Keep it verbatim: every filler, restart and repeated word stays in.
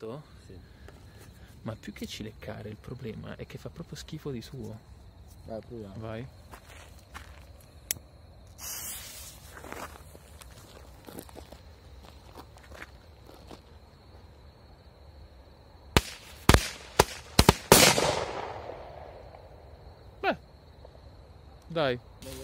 fatto? Sì. Ma più che cileccare, il problema è che fa proprio schifo di suo. Vai, proviamo. Vai. Beh, dai.